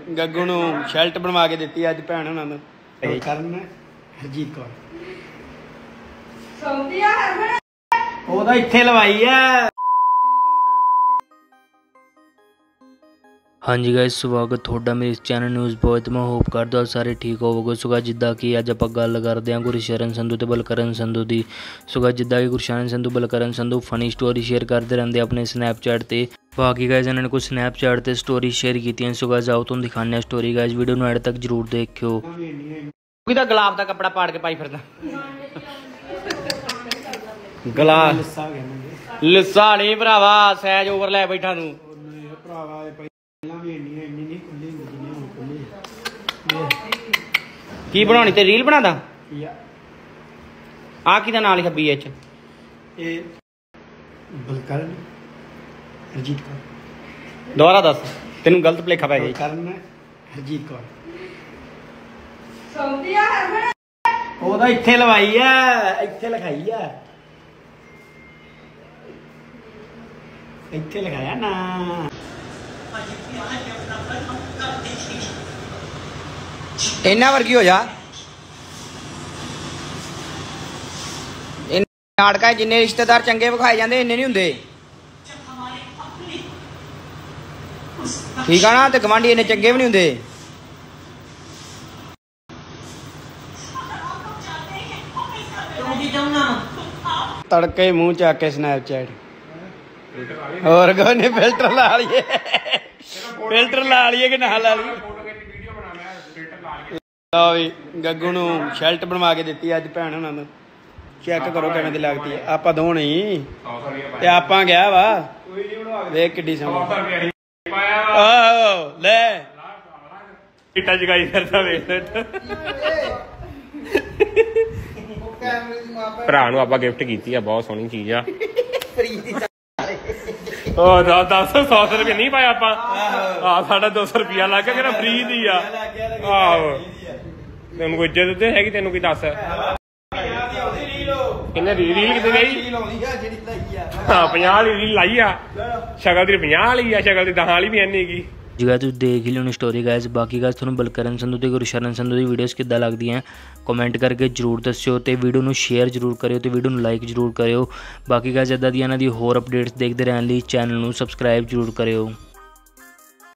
ਗੱਗੂ ਨੂੰ ਸ਼ਰਟ ਬਣਵਾ ਕੇ ਦਿੱਤੀ ਅੱਜ ਭੈਣ ਉਹਨਾਂ ਨੂੰ। ਕਰਨ ਹਰਜੀਤ ਕੌਰ ਸੌਂਦੀਆ ਹਰਮਨ ਉਹਦਾ ਇੱਥੇ ਲਵਾਈ ਆ। हाँ जी गाइस, स्वागत थोड़ा मेरे इस चैनल न्यूज़ बॉय। तो मैं होप करता हूँ सारे ठीक होवोगे। सो गाइस जिद्दां कि अज आपां गल करदे हां गुरशरण संधू ते बलकरण संधू दी। सो गाइस जिद्दां कि Gursharan Sandhu Balkaran Sandhu funny story share करते रहंदे अपने स्नैपचैट ते। बाकी गाइस इन्होंने कुछ स्नैपचैट ते स्टोरी शेयर कीतियां। सो गाइस आओ तुहानूं दिखाने स्टोरी। गाइस वीडियो नूं एंड तक जरूर देखियो। किदा गुलाब दा कपड़ा पाड़ के पाई फिरदा गुलाब लिस्सा नहीं भरावा सैज ओवर लै बैठा तू भरावा। की बनानी ते रील बना दा आ किदा नाम लिखा बी एच बलकरण हरजीत कौर। दोबारा दस तेन गलत भलेखा पै गई। बलकरण हरजीत कौर सौंदिया हरमन ओदा इत्थे लवाई है इत्थे लिखाई है इत्थे लिखाया ना। इन्ना वर्गी हो जा नाटक जिन्ने रिश्तेदार चंगे विखाए जाते इन्ने नहीं होंगे। ठीक है ना। तो गवांढी इन्ने चंगे भी नहीं होंगे। तड़के मुंह चक के स्नैपचैट और ने फिल्टर ला लिए फिल्टर ला लिए कि ना ला लिए। गग्गू ਨੂੰ ਸ਼ਰਟ ਬਣਵਾ ਕੇ ਦਿੱਤੀ ਅੱਜ ਭੈਣ ਉਹਨਾਂ ਨੂੰ। ਚੈੱਕ ਕਰੋ ਕਿਵੇਂ ਦੀ ਲੱਗਦੀ ਹੈ। ਆਪਾਂ ਦੋ ਨਹੀਂ ਤੇ ਆਪਾਂ ਗਿਆ ਵਾ ਵੇਖ ਕਿੱਡੀ ਸੋਹਣੀ ਆਹੋ ਲੈ ਟਿੱਟਾ ਜਗਾਈ ਫਿਰਦਾ ਵੇਖ ਭਰਾ ਨੂੰ ਆਪਾਂ ਗਿਫਟ ਕੀਤੀ ਆ। ਬਹੁਤ ਸੋਹਣੀ ਚੀਜ਼ ਆ। ਉਹ 100 ਰੁਪਏ ਨਹੀਂ ਪਾਇਆ ਆਪਾਂ ਸਾਡਾ 200 ਰੁਪਿਆ ਲੱਗ ਗਿਆ। ਫ੍ਰੀ ਦੀ ਆ। ਆਹੋ ਤੈਨੂੰ ਕੋਈ ਇੱਜ਼ਤ ਤੇ ਹੈਗੀ ਤੈਨੂੰ ਕੀ ਦੱਸ ਕਿੰਨੇ ਰੀਲ ਕਿਤੇ ਗਈ। ਹਾਂ 50 ਵਾਲੀ ਰੀਲ ਲਾਈ ਆ। ਸ਼ਕਲ ਦੀ 50 ਵਾਲੀ ਆ ਸ਼ਕਲ ਦੀ 10 ਵਾਲੀ ਵੀ ਐਨੀ ਹੈਗੀ। जी गाइस तुसीं देख ही लिओ स्टोरी। गाइस बाकी गाइस तुहानूं बलकरण संधू ते गुरशरण संधू दी वीडियोज़ किद्दां लगदियां कमेंट करके जरूर दस्सिओ ते वीडियो नूं शेयर जरूर करिओ ते वीडियो नूं लाइक जरूर करिओ। बाकी गाइस इदां दी इन्हां दी होर अपडेट्स देखदे रहण लई चैनल नूं सबसक्राइब जरूर करिओ।